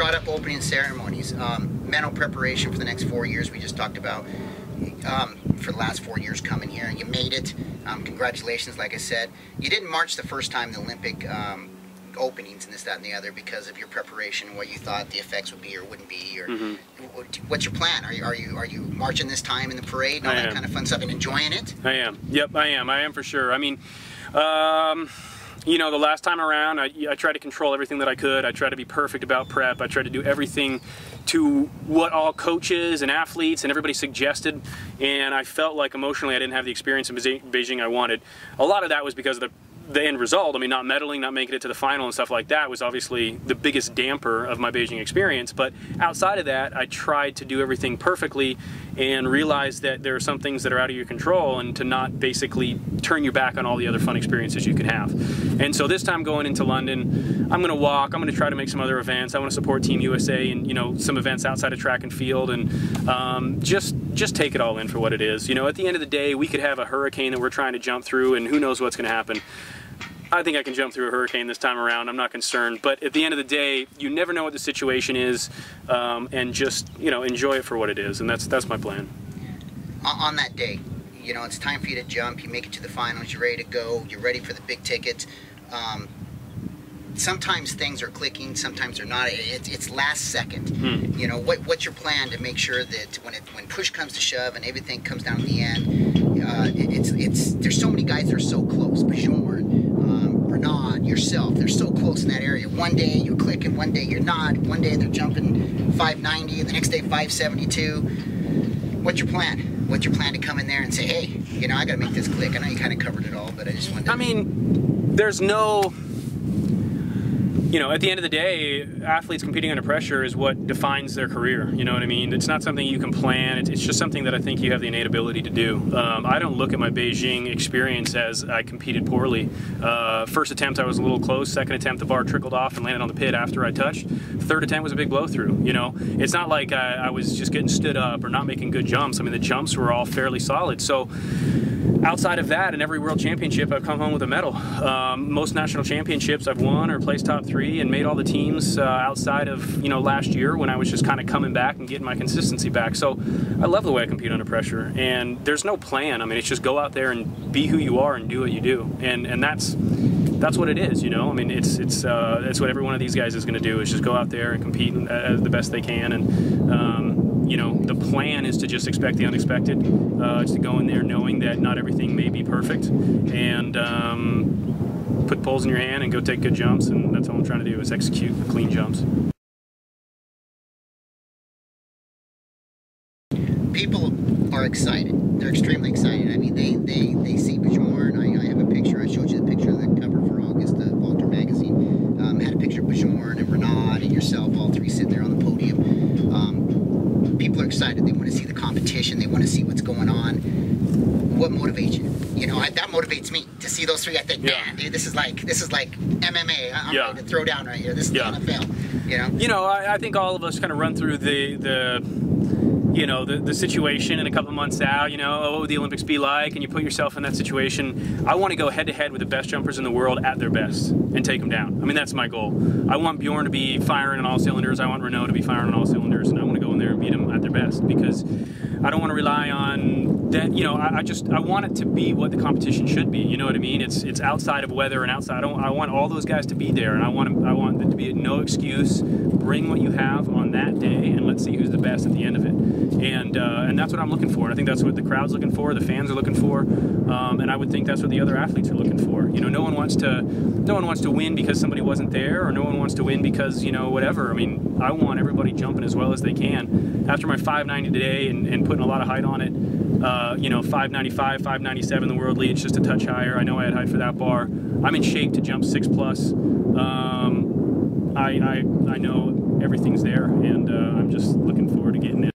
brought up opening ceremonies. Mental preparation for the next 4 years we just talked about. For the last 4 years coming here, and you made it. Congratulations, like I said. You didn't march the first time in the Olympic openings and this, that, and the other because of your preparation and what you thought the effects would be or wouldn't be. Or what's your plan? Are you marching this time in the parade and all that kind of fun stuff and enjoying it? I am. Yep, I am. I am for sure. I mean, you know, the last time around, I tried to control everything that I could. I tried to be perfect about prep. I tried to do everything to what all coaches and athletes and everybody suggested, and I felt like emotionally I didn't have the experience in Beijing I wanted. A lot of that was because of the end result. I mean, not medaling, not making it to the final and stuff like that was obviously the biggest damper of my Beijing experience. But outside of that, I tried to do everything perfectly and realized that there are some things that are out of your control, and to not basically turn your back on all the other fun experiences you could have. And so this time going into London, I'm going to walk, I'm going to try to make some other events. I want to support Team USA and, you know, some events outside of track and field, and just take it all in for what it is. You know, at the end of the day, we could have a hurricane that we're trying to jump through, and who knows what's going to happen. I think I can jump through a hurricane this time around. I'm not concerned. But at the end of the day, you never know what the situation is, and just, you know, enjoy it for what it is. And that's my plan. On that day, you know, it's time for you to jump. You make it to the finals. You're ready to go. You're ready for the big ticket. Sometimes things are clicking. Sometimes they're not. It's last second. You know, what's your plan to make sure that when push comes to shove and everything comes down to the end, there's so many guys that are so close. Bjorn, Renaud, yourself, they're so close in that area. One day you're clicking, one day you're not. One day they're jumping 590, the next day 572. What's your plan? What's your plan to come in there and say, hey, you know, I got to make this click? I know you kind of covered it all, but I just wanted to... I mean, there's no... You know, at the end of the day, athletes competing under pressure is what defines their career. You know what I mean? It's not something you can plan. It's just something that I think you have the innate ability to do. I don't look at my Beijing experience as I competed poorly. First attempt, I was a little close. Second attempt, the bar trickled off and landed on the pit after I touched. Third attempt was a big blow through. You know, it's not like I was just getting stood up or not making good jumps. I mean, the jumps were all fairly solid. So outside of that, in every world championship, I've come home with a medal. Most national championships I've won or placed top 3 and made all the teams outside of, you know, last year when I was just kind of coming back and getting my consistency back. So I love the way I compete under pressure, and there's no plan. I mean, it's just go out there and be who you are and do what you do, and that's what it is, you know. I mean, it's what every one of these guys is going to do, is just go out there and compete the best they can. And you know, the plan is to just expect the unexpected, just to go in there knowing that not everything may be perfect, and put poles in your hand and go take good jumps, and that's all I'm trying to do, is execute clean jumps. People are excited. They're extremely excited. I mean, they see Bjorn. I have a picture. I showed you the picture of the cover for August, Walter magazine. Had a picture of Bjorn and Renaud and yourself, all 3 sitting there on the podium. People are excited. They want to see the competition. They want to see what's going on. What motivates you? You know, that motivates me to see those 3. I think, man, dude, this is like MMA. I'm ready to throw down right here. This is the NFL. You know. I think all of us kind of run through the situation in a couple of months out, you know, what would the Olympics be like, and you put yourself in that situation. I want to go head to head with the best jumpers in the world at their best and take them down. I mean, that's my goal. I want Bjorn to be firing on all cylinders. I want Renaud to be firing on all cylinders, and I want to go in there and beat them at their best, because I don't want to rely on that. You know, I want it to be what the competition should be. You know what I mean? It's outside of weather and outside. I want all those guys to be there, and I want there to be no excuse. Bring what you have on that day, and let's see who's the best at the end of it. And that's what I'm looking for. And I think that's what the crowd's looking for, the fans are looking for, and I would think that's what the other athletes are looking for. You know, no one wants to win because somebody wasn't there, or no one wants to win because, you know, whatever. I mean, I want everybody jumping as well as they can. After my 590 today and putting a lot of height on it, you know, 595, 597, the world leads, just a touch higher. I know I had height for that bar. I'm in shape to jump 6+. I know everything's there, and I'm just looking forward to getting in.